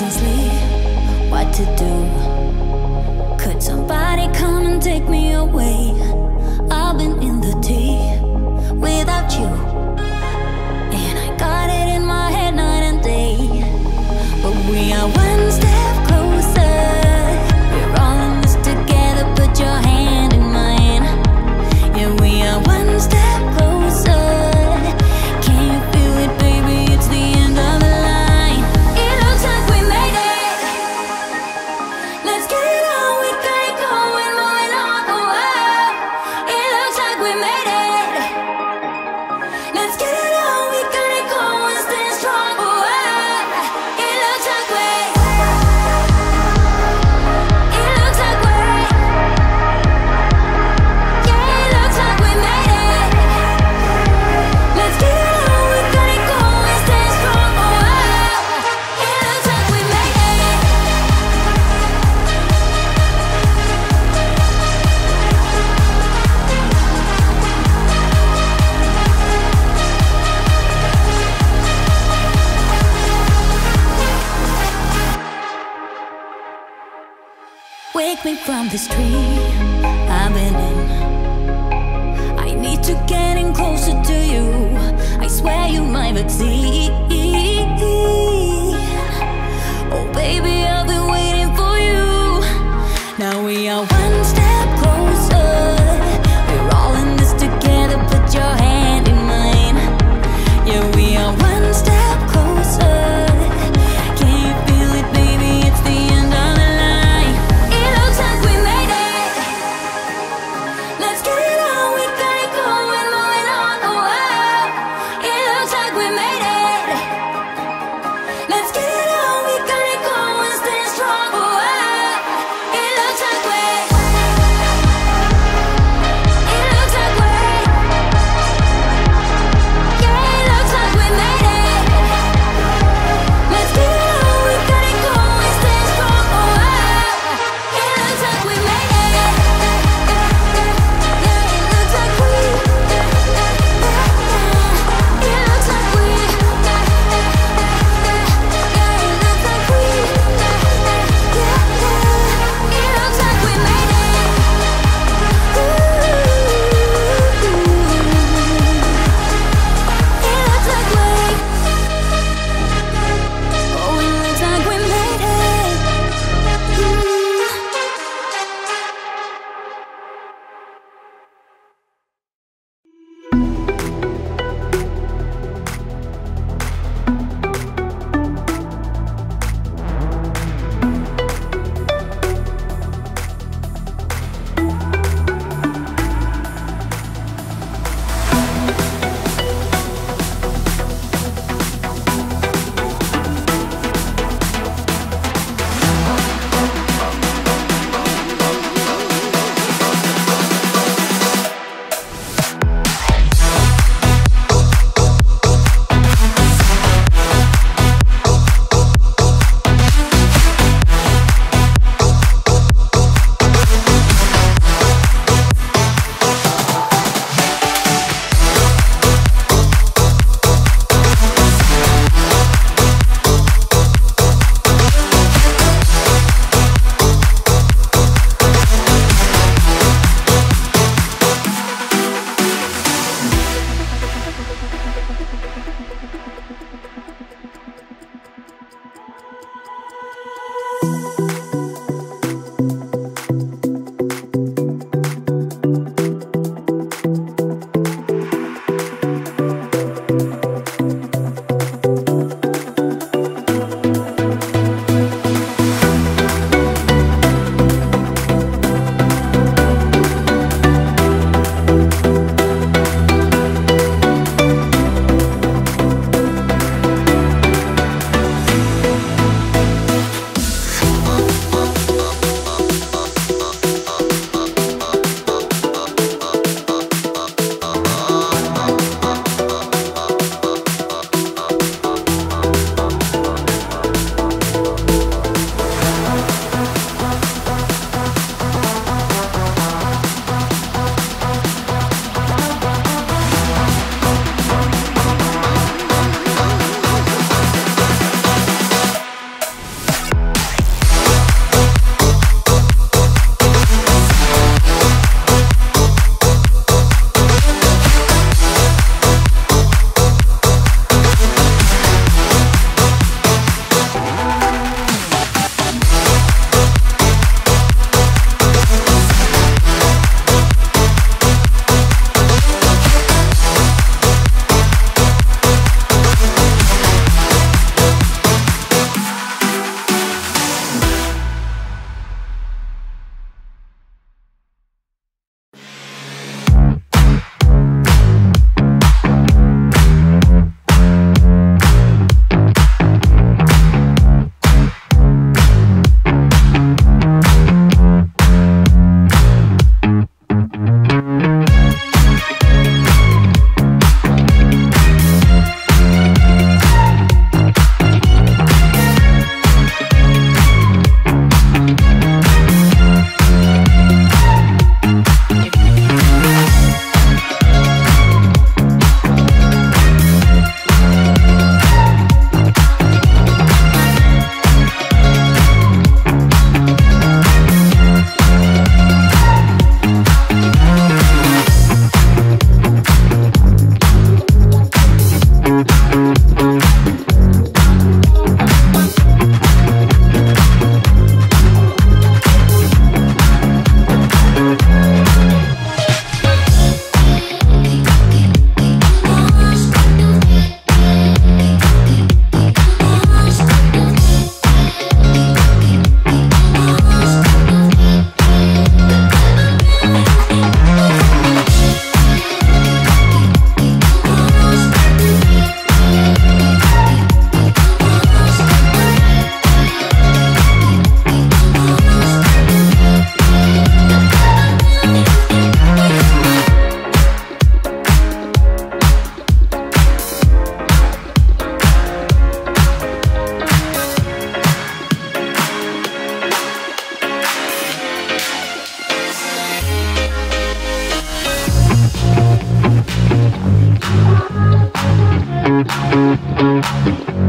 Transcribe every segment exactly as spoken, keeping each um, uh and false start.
can't sleep, what to do? Could somebody come and take me away? I've been in the deep without you, and I got it in my head night and day. But we are one step closer. We're all in this together, put your hand in mine. Yeah, we are one step closer. Can you feel it, baby? It's the end of the line. It looks like we made it. Let's get it on, we got it going, moving on the world. It looks like we made it. Let's get it on, we got it going, stay strong. It looks like we. It looks like we. Yeah, it looks like we made it. Let's get it on, we got it going, stay strong. It looks like we made it. Wake me from this tree I've been in. I need to get in closer to you. I swear you might succeed. Oh baby, I've been waiting for you. Now we are one step closer. We're all in this together, put your hand in mine. Yeah, we are one step closer. Can you feel it, baby? It's the end of the line. It looks like we made it. Let's get it on, we got it going, moving on the world. It looks like we made it.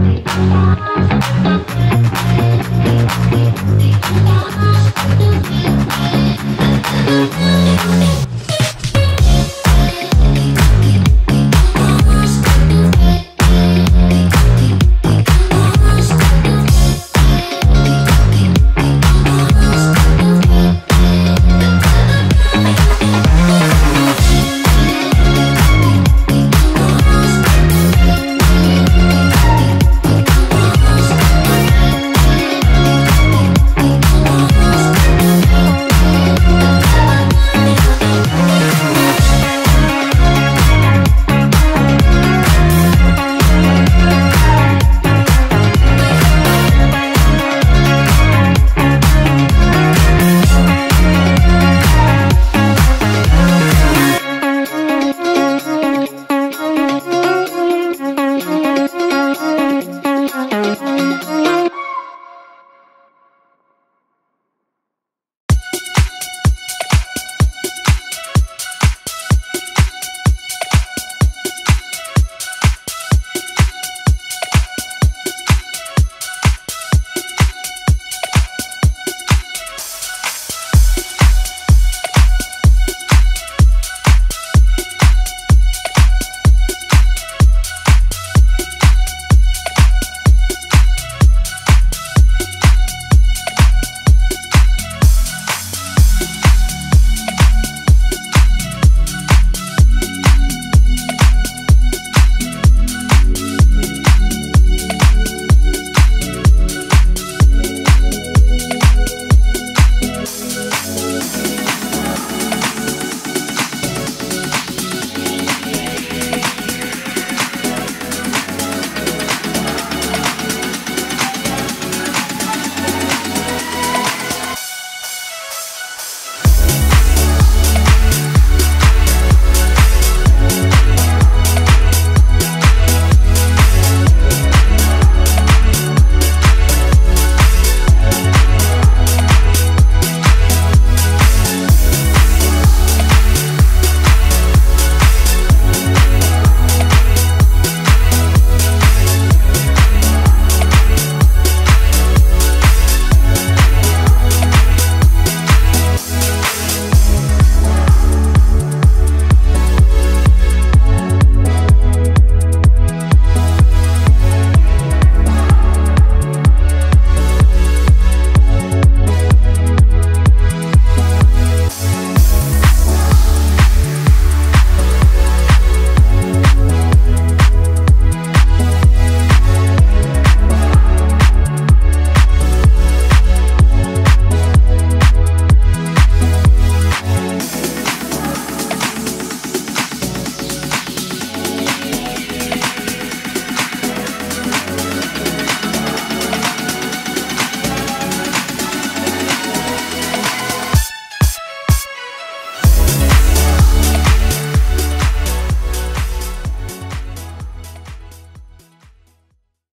Bye.